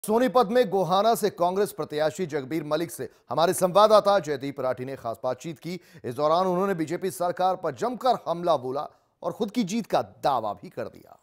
सोनीपत में गोहाना से कांग्रेस प्रत्याशी जगबीर मलिक से हमारे संवाददाता जयदीप राठी ने खास बातचीत की। इस दौरान उन्होंने बीजेपी सरकार पर जमकर हमला बोला और खुद की जीत का दावा भी कर दिया।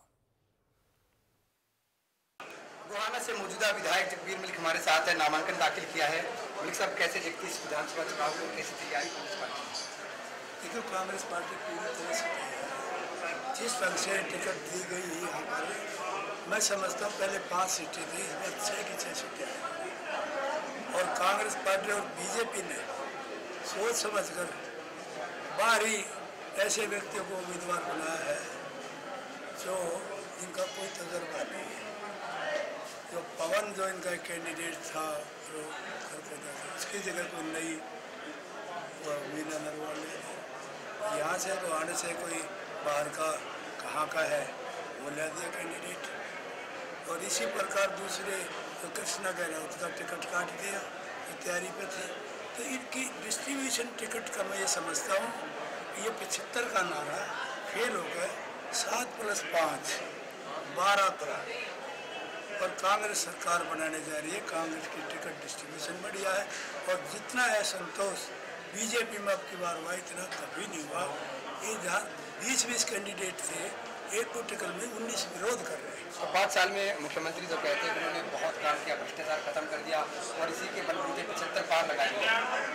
गोहाना से मौजूदा विधायक जगबीर मलिक हमारे साथ है, नामांकन दाखिल किया है। मलिक साहब, कैसे देखते हैं इस विधानसभा चुनाव को, कैसी तैयारी देखो, कांग्रेस पार्टी पूरी तरह से जिस ढंग से टिकट दी गई है यहाँ पर, मैं समझता हूँ पहले 5 सीटें थी, इस बार 6 की 6 सीटें आई और कांग्रेस पार्टी और बीजेपी ने सोच समझकर बाहरी ऐसे व्यक्तियों को उम्मीदवार बनाया है जो इनका कोई तजर्बा नहीं है। जो पवन जो इनका कैंडिडेट था जो उसकी जगह कोई नई मीना नरवाल यहाँ से तो आने से कोई बाहर का कहाँ का है वो ले दिया कैंडिडेट। और इसी प्रकार दूसरे जो कृष्णा गहलोत का टिकट काट दिया, तैयारी पे थे। तो इनकी डिस्ट्रीब्यूशन टिकट का मैं ये समझता हूँ ये 75 का नारा फेल हो गए। 7 + 5 12 तरह और कांग्रेस सरकार बनाने जा रही है। कांग्रेस की टिकट डिस्ट्रीब्यूशन बढ़िया है और जितना है संतोष बीजेपी में अब की बार हुआ इतना कभी नहीं हुआ। ये जहाँ 20 कैंडिडेट थे, एक को टिकट में 19 विरोध कर रहे हैं। और 5 साल में मुख्यमंत्री जो कहते हैं कि उन्होंने बहुत काम किया, भ्रष्टाचार खत्म कर दिया और इसी के बलबूते 75 पार लगाएंगे।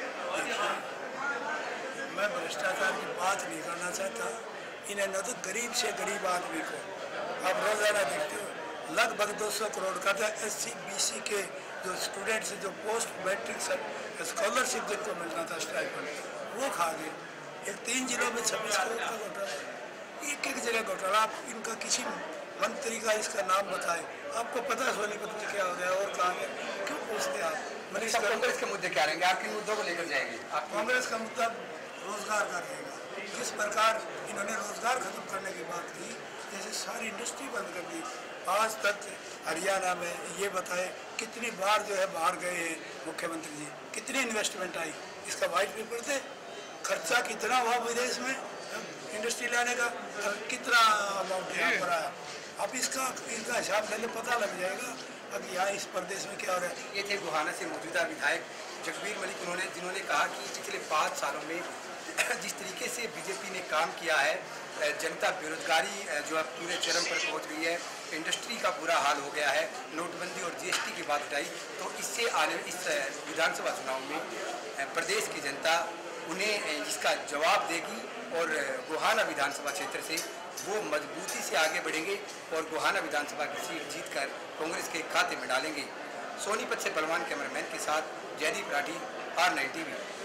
मैं भ्रष्टाचार की बात नहीं करना चाहता। इन्हें तो गरीब से गरीब आदमी को आप रोजाना देखते हो लगभग 200 करोड़ का था। SC BC के जो स्टूडेंट्स जो पोस्ट मैट्रिक स्कॉलरशिप जिनको मिलना था स्टाइपेंड वो खा गए। एक 3 जिलों में 26 करोड़ का घोटाला, एक जगह घोटाला। आप इनका किसी मंत्री का इसका नाम बताए, आपको पता है सोनीपत में क्या हो गया और कहाँ गया, क्यों पूछते आप? कांग्रेस के मुद्दे क्या रहेंगे, आपके मुद्दों को लेकर जाएंगे? आप कांग्रेस का मुद्दा रोजगार का रहेगा। जिस प्रकार इन्होंने रोजगार खत्म करने की बात की, जैसे सारी इंडस्ट्री बंद कर दी। आज तक हरियाणा में ये बताए कितनी बार जो है बाहर गए हैं मुख्यमंत्री जी, कितनी इन्वेस्टमेंट आई, इसका वाइट पेपर थे। खर्चा कितना हुआ विदेश में इंडस्ट्री लाने का, कितना अमाउंट यहाँ पर आया। अब इसका हिसाब लेने पता लग जाएगा अब यहाँ इस प्रदेश में क्या हो रहा है। ये थे गोहाना से मौजूदा विधायक जगबीर मलिक, जिन्होंने कहा कि पिछले 5 सालों में जिस तरीके से बीजेपी ने काम किया है, जनता बेरोजगारी जो अब पूरे चरम पर पहुंच गई है, इंडस्ट्री का बुरा हाल हो गया है, नोटबंदी और GST की बात उठाई, तो इससे आने इस विधानसभा चुनाव में प्रदेश की जनता उन्हें इसका जवाब देगी और गोहाना विधानसभा क्षेत्र से वो मजबूती से आगे बढ़ेंगे और गोहाना विधानसभा की सीट जीतकर कांग्रेस के खाते में डालेंगे। सोनीपत से बलवान कैमरामैन के साथ जयदीप राठी, R9 TV।